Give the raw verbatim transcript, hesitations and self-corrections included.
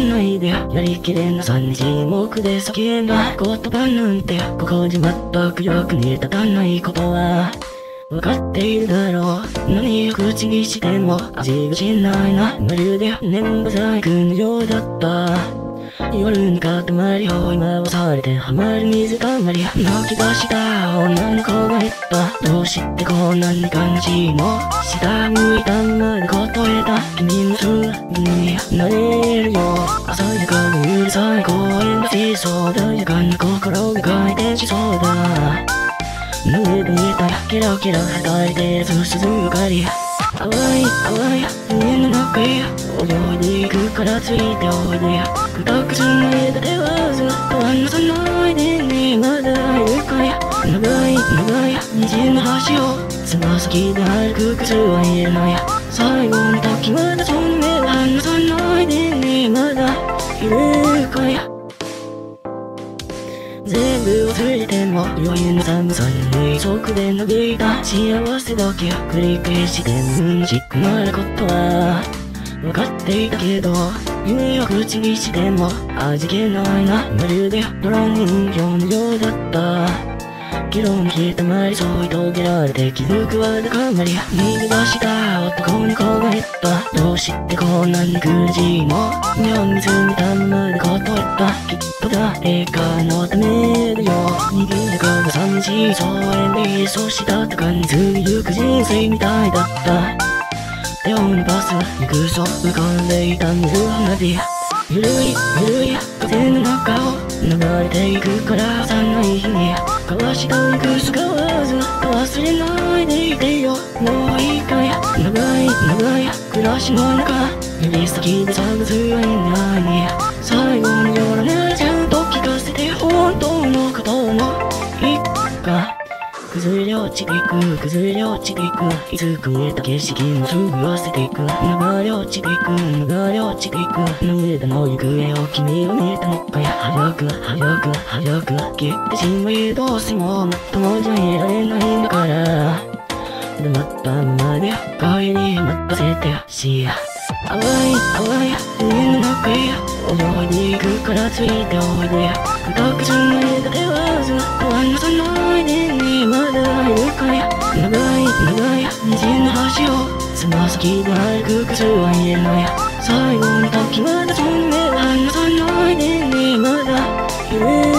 ないでやりきれなさに沈黙で叫んだ言葉なんてここじ全く役に立たないことはわかっているだろう。何を口にしても味がしないな。まるで粘土細工のようだった。夜に塊を今はされてはまる水たまり泣き出した女の子が言った。どうしてこんなに悲しいの。下向いたままで答えた。君の素になれるよ。鮮やかなうるさい公園がしそうだ。穏やかな心が回転しそうだ。上で見たらキラキラ輝いてる鈴明かり。淡い淡い夢の中へ泳いでいくからついておいで。二口の枝ではずっと離さないでね。まだいるかや長い長い虹の橋をつま先で歩く靴は言えない。最後の時まだその目を離さないでね。まだいるかや全部忘れても余裕の寒さに二足で嘆いた幸せだけを繰り返して虚しくなることは分かっていたけど夢を口にしても味気ないな。まるで泥人形のようだった。議論にたまり添い遂げられて気づくわだかまり逃げ出した男の子が言った。どうしてこんなに苦しいの。目を見つめたままで答えた。きっと誰かのためだよ。逃げながら寂しい草原でそうしたと感じずゆく人生みたいだった。手を伸ばす行くそ浮かんでいた水花火ゆるいゆるい風の中を流れていくから幼い日に交わしたいくすかはずっと忘れないでいてよ。もういいかや長い長い暮らしの中指先で探す愛に最後の夜ならちゃんと聞かせて本当のこともいいか。崩れ落ちていく崩れ落ちていくいつか見えた景色もすぐ忘れていく。流れ落ちていく流れ落ちていく涙の行方を君は見えたのかや。早く早く早く消えてしまいどうしてもまともじゃいられないんだから黙ったままで帰り任せてほしい。淡い淡い海の中へ泳いでいくからついておいで。二口の枝ではずっと離さないでね。まだいるかや長い長い虹の橋をつま先で歩く靴は言えない。最後の時まだその目を離さないでね。まだいる